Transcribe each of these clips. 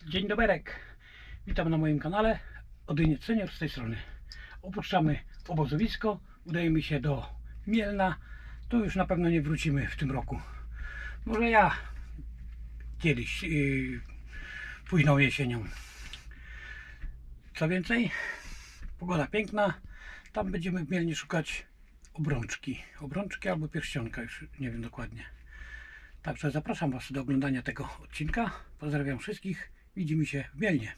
Dzień doberek, witam na moim kanale. Odyniec Senior z tej strony. Opuszczamy obozowisko, udajemy się do Mielna. To już na pewno nie wrócimy w tym roku. Może ja kiedyś, późną jesienią. Co więcej, pogoda piękna. Tam będziemy w Mielnie szukać obrączki albo pierścionka, już nie wiem dokładnie. Także zapraszam Was do oglądania tego odcinka. Pozdrawiam wszystkich. Widzimy się w Mielnie.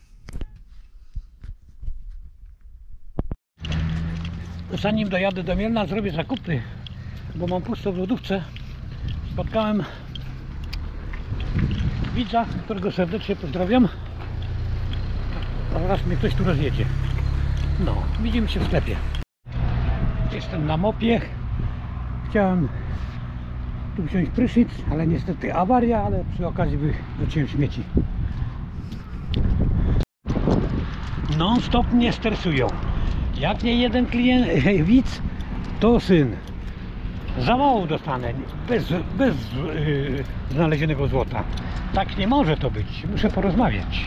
Zanim dojadę do Mielna, zrobię zakupy, bo mam pusto w lodówce. Spotkałem widza, którego serdecznie pozdrawiam. Zaraz mnie ktoś tu rozjedzie. No, widzimy się w sklepie. Jestem na mopie. Chciałem tu wziąć prysznic, ale niestety awaria, ale przy okazji wyrzuciłem śmieci. Non stop mnie stresują. Jak nie jeden widz, to syn. Zawału dostanę bez znalezionego złota. Tak nie może to być. Muszę porozmawiać.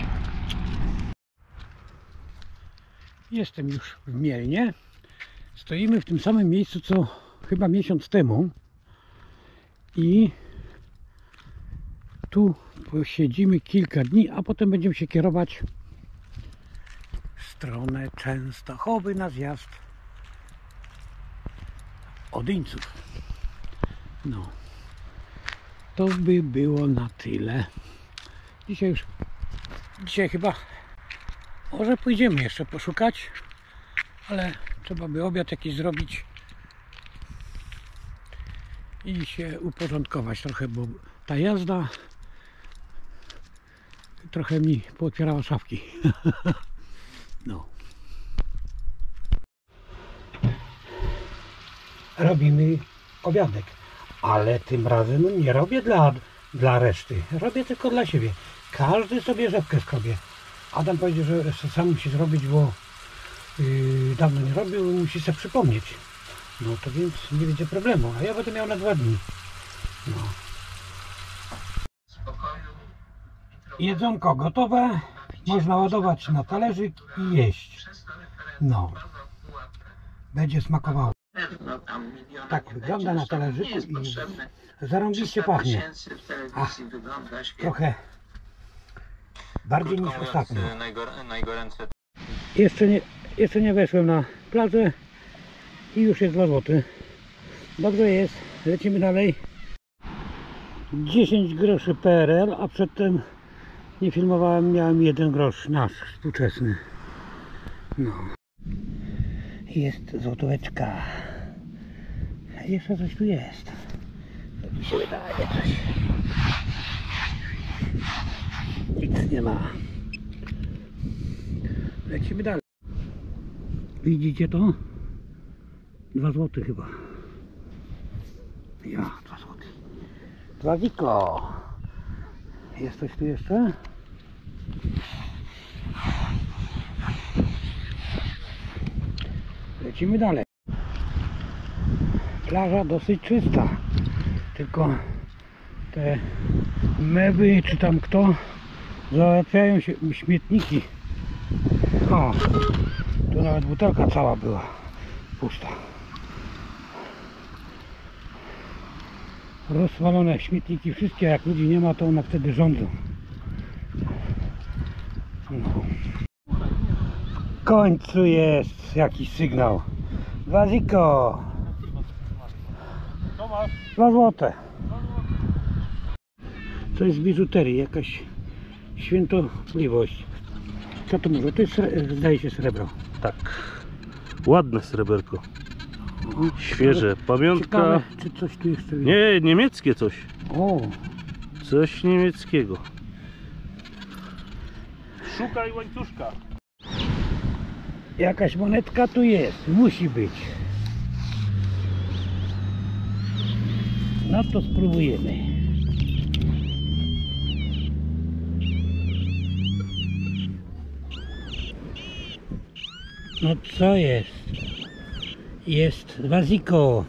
Jestem już w Mielnie. Stoimy w tym samym miejscu co chyba miesiąc temu. I tu posiedzimy kilka dni, a potem będziemy się kierować w stronę Częstochowy na zjazd Odyńców. No, to by było na tyle. Dzisiaj chyba może pójdziemy jeszcze poszukać, ale trzeba by obiad jakiś zrobić i się uporządkować trochę, bo ta jazda trochę mi pootwierała szafki. No. Robimy obiadek, ale tym razem nie robię dla reszty, robię tylko dla siebie. Każdy sobie rzepkę skrobie. Adam powiedział, że sam musi zrobić, bo dawno nie robił i musi sobie przypomnieć. No to więc nie będzie problemu, a ja będę miał na 2 dni. No. Jedzonko gotowe, można ładować na talerzyk i jeść. No, będzie smakowało. Tak wygląda na talerzyku i zarąbiście pachnie. A, trochę bardziej niż ostatnio. Jeszcze nie weszłem na plażę i już jest 2 zł. Dobrze jest, lecimy dalej. 10 groszy PRL, a przedtem nie filmowałem, miałem 1 grosz nasz współczesny. No. Jest złotóweczka. Jeszcze coś tu jest. To mi się wydaje coś. Nic nie ma. Lecimy dalej. Widzicie to? 2 zł chyba. Ja, 2 zł. 2 ziko. Jest coś tu jeszcze? Lecimy dalej. Plaża dosyć czysta. Tylko te mewy, czy tam kto, załatwiają się śmietniki. O, tu nawet butelka cała była pusta. Rozwalone śmietniki wszystkie, jak ludzi nie ma, to one wtedy rządzą. No. W końcu jest jakiś sygnał. 2 ziko. 2 złote. Coś z biżuterii, jakaś świętobliwość. Co to może? To jest, zdaje się, srebro. Tak. Ładne sreberko. Świeże. Pamiątka. Ciekawe, czy coś tu jeszcze jest? Nie, niemieckie coś. O. Coś niemieckiego. Szukaj łańcuszka. Jakaś monetka tu jest. Musi być. No to spróbujemy. No co jest? Jest 2 ziko.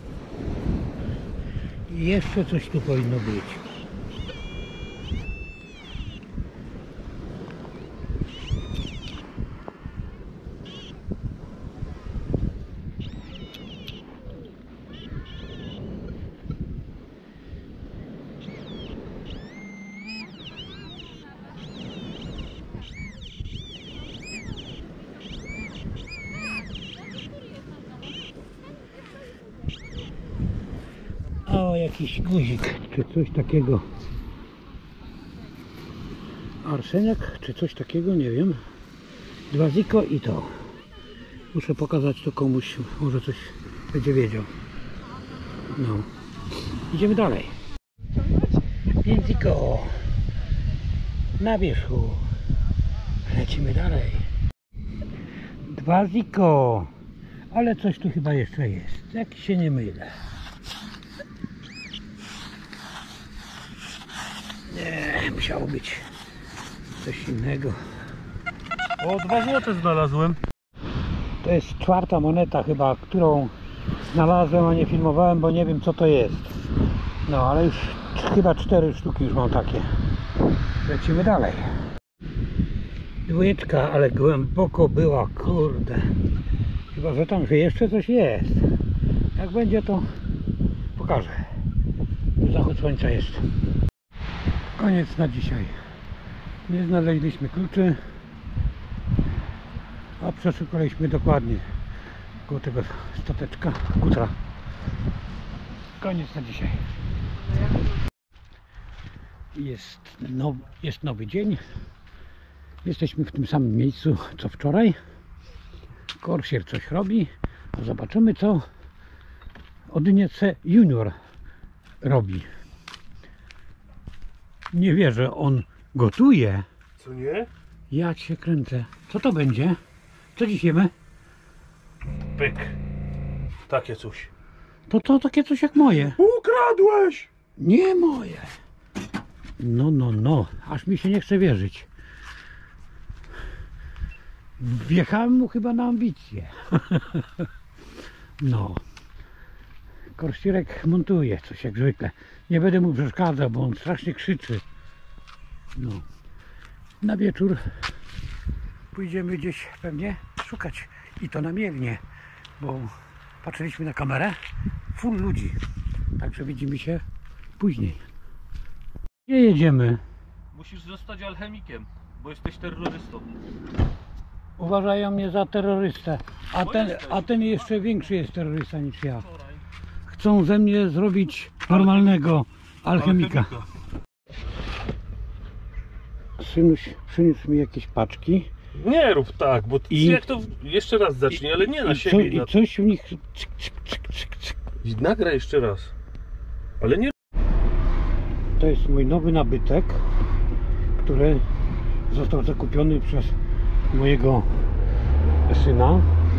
Jeszcze coś tu powinno być. jakiś guzik, czy coś takiego. Arseniak, czy coś takiego, nie wiem. 2 ziko i to. Muszę pokazać to komuś, może coś będzie wiedział. No. Idziemy dalej. 5 ziko. Na wierzchu. Lecimy dalej. 2 ziko. Ale coś tu chyba jeszcze jest, jak się nie mylę. Nie, musiało być coś innego. O, 2 złote znalazłem. To jest 4. moneta chyba, którą znalazłem, a nie filmowałem, bo nie wiem co to jest. No, ale już chyba 4 sztuki już mam takie. Lecimy dalej. 2, ale głęboko była, kurde. Chyba, że tam, że jeszcze coś jest. Jak będzie, to pokażę. Zachód słońca jest. Koniec na dzisiaj. Nie znaleźliśmy kluczy, a przeszukaliśmy dokładnie koło tego stateczka, kutra. Koniec na dzisiaj. Jest nowy dzień. Jesteśmy w tym samym miejscu co wczoraj. Korsier coś robi. A zobaczymy co Odyniece Junior robi. Nie wierzę, on gotuje. Co nie? Ja cię kręcę. Co to będzie? Co dziś jemy? Pyk. Takie coś. To takie coś jak moje. Ukradłeś! Nie moje. No. Aż mi się nie chce wierzyć. Wjechałem mu chyba na ambicje. No. Korsirek montuje coś jak zwykle. Nie będę mu przeszkadzał, bo on strasznie krzyczy. No. Na wieczór pójdziemy gdzieś pewnie szukać. I to na Mielnie, bo patrzyliśmy na kamerę. Full ludzi. Także widzimy się później. Gdzie jedziemy? Musisz zostać alchemikiem, bo jesteś terrorystą. Uważają mnie za terrorystę. A ten jeszcze większy jest terrorysta niż ja. Chcą ze mnie zrobić normalnego alchemika. Synuś przyniósł mi jakieś paczki. Nie rób tak, bo I- jak to jeszcze raz zacznij, ale nie na I siebie. coś w nich cyk, cyk, cyk, cyk, cyk. I nagraj jeszcze raz. Ale nie. To jest mój nowy nabytek, który został zakupiony przez mojego syna.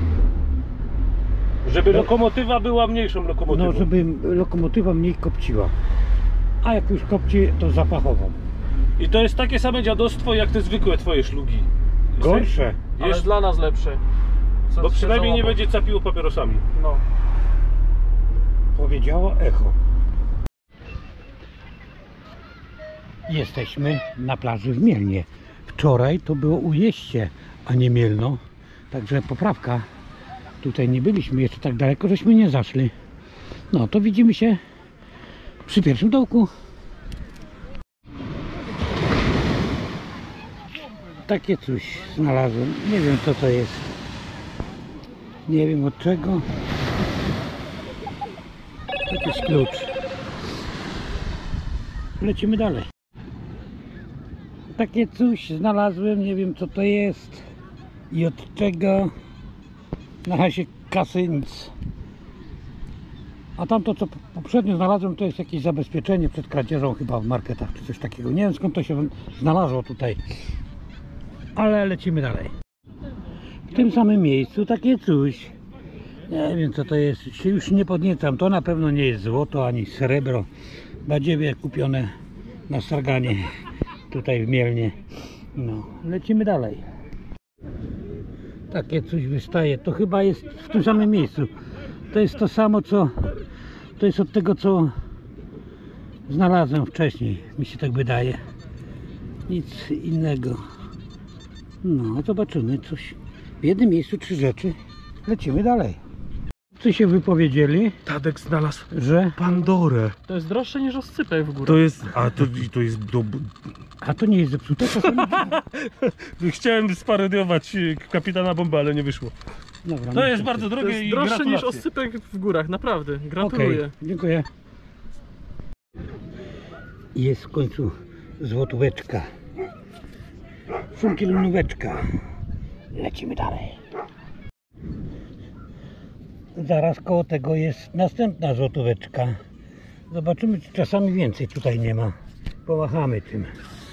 Żeby lokomotywa była mniejszą lokomotywą. No, żeby lokomotywa mniej kopciła. A jak już kopci, to zapachową. I to jest takie same dziadostwo jak te zwykłe twoje szlugi. Gorsze. Jest, Dla nas lepsze. Co bo się przynajmniej nie załapał. będzie capiło papierosami. No. Powiedziało echo. Jesteśmy na plaży w Mielnie. Wczoraj to było Ujeździe, a nie Mielno. Także poprawka. Tutaj nie byliśmy jeszcze tak daleko, żeśmy nie zaszli. No to widzimy się przy pierwszym dołku. Takie coś znalazłem. Nie wiem co to jest. Nie wiem od czego. Jakiś klucz. Lecimy dalej. Takie coś znalazłem, nie wiem co to jest i od czego. Na razie kasy nic. A tamto co poprzednio znalazłem, to jest jakieś zabezpieczenie przed kradzieżą chyba w marketach czy coś takiego. Nie wiem skąd to się znalazło tutaj. Ale lecimy dalej. W tym samym miejscu takie coś. Nie wiem co to jest, się już nie podniecam. To na pewno nie jest złoto ani srebro. Badziewie kupione na Sarganie tutaj w Mielnie. No, lecimy dalej. Takie coś wystaje. To chyba jest w tym samym miejscu. To jest to samo co... To jest od tego co znalazłem wcześniej. Mi się tak wydaje. Nic innego. No, zobaczymy coś. W jednym miejscu 3 rzeczy. Lecimy dalej. Co się wypowiedzieli, Tadek znalazł że... Pandorę. To jest droższe niż oscypek w górę. To jest. To jest. A to nie jest zepsute? Chciałem sparodiować kapitana Bomba, ale nie wyszło. Dobra, To jest niestety. bardzo To drogie jest i droższe niż gratulacje. oscypek w górach, naprawdę. Okej, Gratuluję. dziękuję. Jest w końcu złotóweczka. Funkielnóweczka. Lecimy dalej. Zaraz koło tego jest następna złotóweczka. Zobaczymy, czy czasami więcej tutaj nie ma. Pomachamy tym.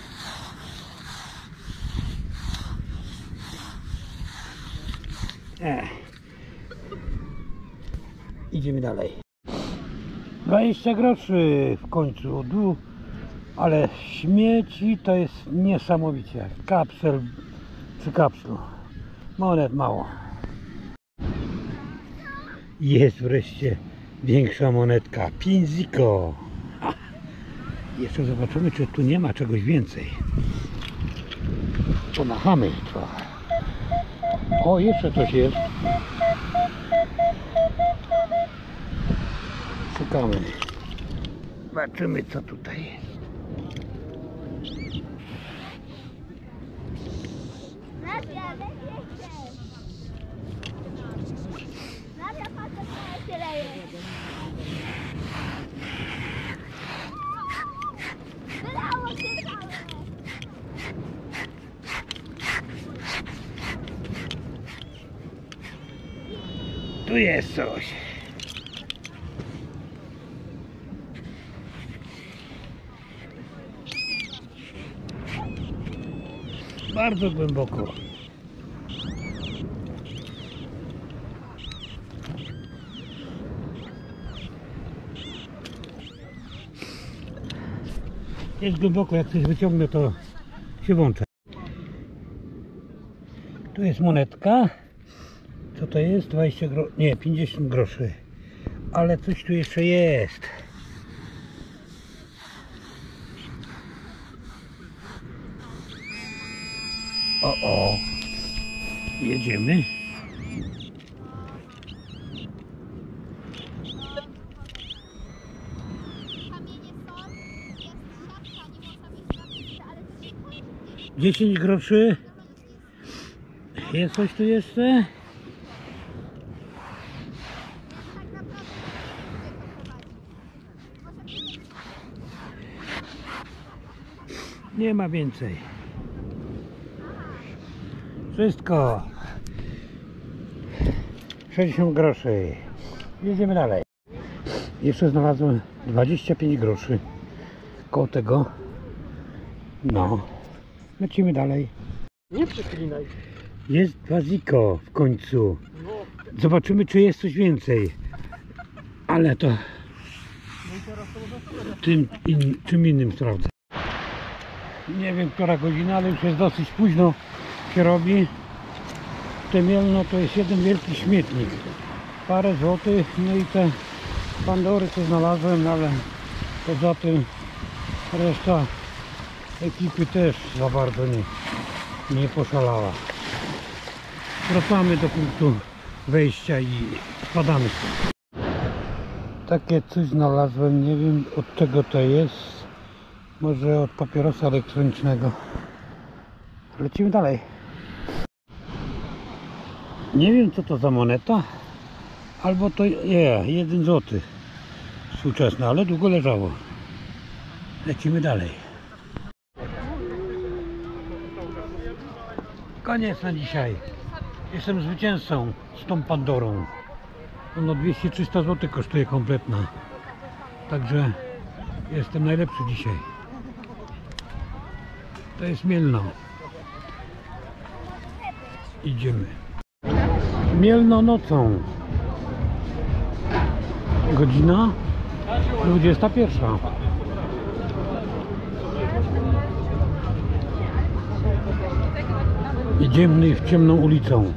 Idziemy dalej. 20 groszy w końcu. Ale śmieci to jest niesamowicie. Kapsel przy kapslu. Monet mało. Jest wreszcie większa monetka. 5 ziko. Jeszcze zobaczymy, czy tu nie ma czegoś więcej. Pomachamy trochę. O, jeszcze coś jest. Szukamy. Zobaczymy, co tutaj jest. Tu jest coś. Bardzo głęboko. Jest głęboko, jak coś wyciągnę, to się włącza. Tu jest monetka. Co to jest? 20 groszy, nie, 50 groszy. Ale coś tu jeszcze jest. O. Jedziemy. ale 10 groszy. Jest coś tu jeszcze? Nie ma więcej. Wszystko. 60 groszy. Jedziemy dalej. Jeszcze znalazłem 25 groszy. Koło tego. No. Lecimy dalej. Nie przeklinaj. Jest 2 ziko w końcu. Zobaczymy, czy jest coś więcej. Ale to czym innym sprawdzę. Nie wiem, która godzina, ale już jest dosyć późno się robi. Te Mielno to jest jeden wielki śmietnik. Parę złotych, no i te Pandory co znalazłem, ale poza tym reszta ekipy też za bardzo nie poszalała. Wracamy do punktu wejścia i spadamy. Takie coś znalazłem, nie wiem od czego to jest. Może od papierosa elektronicznego. Lecimy dalej. Nie wiem, co to za moneta. Albo to 1 zł. Współczesne, ale długo leżało. Lecimy dalej. Koniec na dzisiaj. Jestem zwycięzcą z tą Pandorą. Ono 200-300 zł kosztuje kompletna. Także jestem najlepszy dzisiaj. To jest Mielno. Idziemy. Mielno nocą. Godzina 21. Idziemy w ciemną ulicą.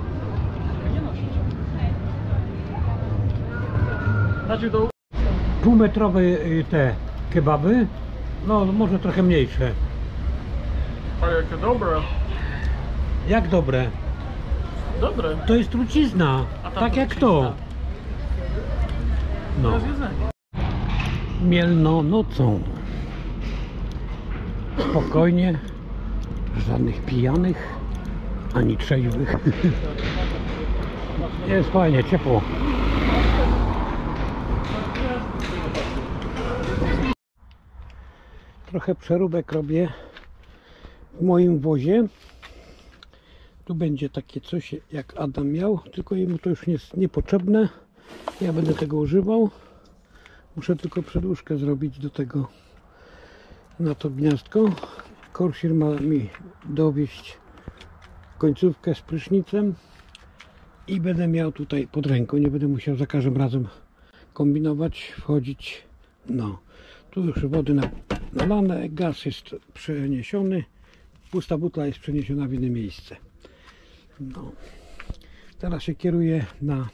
Półmetrowe te kebaby. No może trochę mniejsze. Ale jakie dobre. Jak dobre? Dobre. To jest trucizna. A tam Tak jak trucizna. to. No. Mielno nocą. Spokojnie. Żadnych pijanych. Ani trzeźwych. Jest fajnie, ciepło. Trochę przeróbek robię w moim wozie. Tu będzie takie coś jak Adam miał, tylko jemu to już jest niepotrzebne. Ja będę tego używał. Muszę tylko przedłużkę zrobić do tego, na to gniazdko. Corsair ma mi dowieść końcówkę z prysznicem i będę miał tutaj pod ręką. Nie będę musiał za każdym razem kombinować, wchodzić. No, tu już wody nalane, gaz jest przeniesiony, pusta butla jest przeniesiona w inne miejsce. No, teraz się kieruję na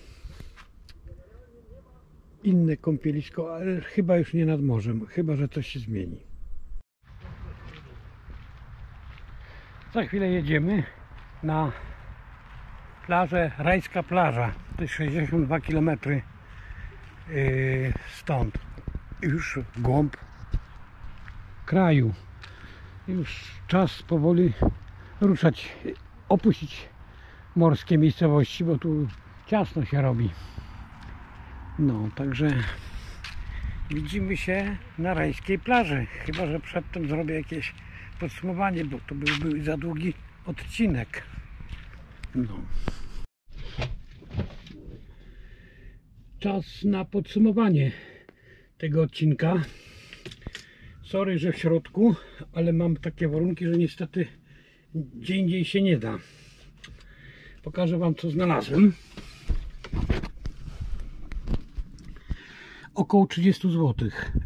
inne kąpielisko, ale chyba już nie nad morzem, chyba że coś się zmieni. Za chwilę jedziemy na plażę, Rajska Plaża. To jest 62 km stąd. Już w głąb kraju. Już czas powoli ruszać, opuścić morskie miejscowości, bo tu ciasno się robi. No, także widzimy się na Rajskiej Plaży. Chyba że przedtem zrobię jakieś podsumowanie, bo to byłby za długi odcinek. No. Czas na podsumowanie tego odcinka. Sorry, że w środku, ale mam takie warunki, że niestety gdzie indziej się nie da. Pokażę wam, co znalazłem. Około 30 zł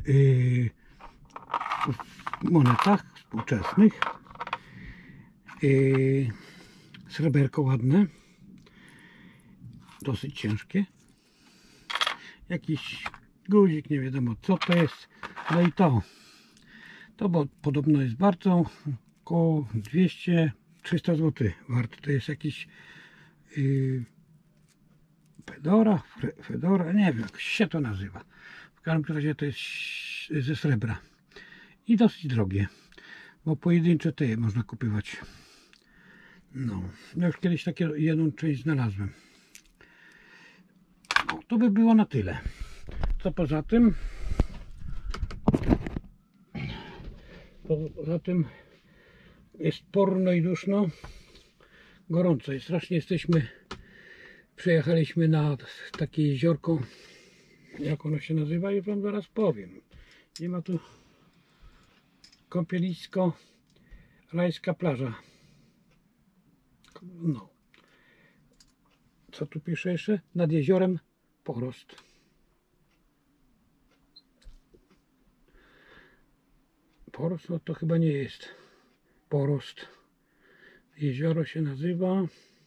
w monetach współczesnych. Sreberko ładne, dosyć ciężkie. Jakiś guzik, nie wiadomo co to jest. No i to bo podobno jest bardzo około 200-300 zł wart. To jest jakiś Fedora, nie wiem jak się to nazywa. W każdym razie to jest ze srebra i dosyć drogie, bo pojedyncze te można kupować. No, ja już kiedyś takie jedną część znalazłem. No, to by było na tyle. Co poza tym? Poza tym jest porno i duszno. Gorąco jest, strasznie jesteśmy. Przyjechaliśmy na takie jeziorko. Jak ono się nazywa? Już wam zaraz powiem. Nie ma tu kąpielisko Rajska Plaża. No. Co tu pisze jeszcze? Nad jeziorem Porost. Porost, no to chyba nie jest Porost. Jezioro się nazywa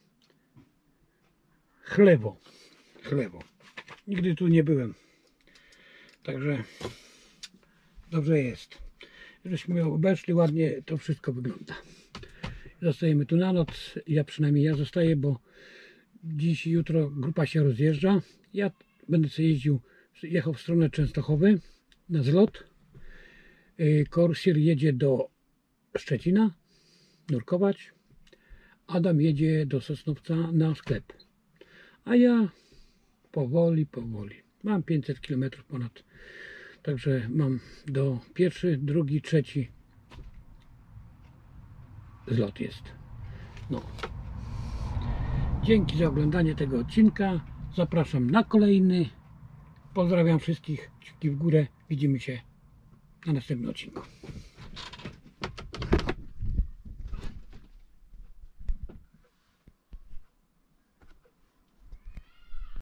Chlewo. Nigdy tu nie byłem. Także dobrze jest. Żeśmy obeszli ładnie, to wszystko wygląda. Zostajemy tu na noc. Przynajmniej ja zostaję, bo dziś i jutro grupa się rozjeżdża. Ja będę sobie jechał w stronę Częstochowy na zlot. Corsair jedzie do Szczecina nurkować. Adam jedzie do Sosnowca na sklep. A ja powoli. Mam 500 km ponad. Także mam do pierwszy, drugi, trzeci zlot jest. No. Dzięki za oglądanie tego odcinka. Zapraszam na kolejny. Pozdrawiam wszystkich. Kciuki w górę. Widzimy się na następnym odcinku.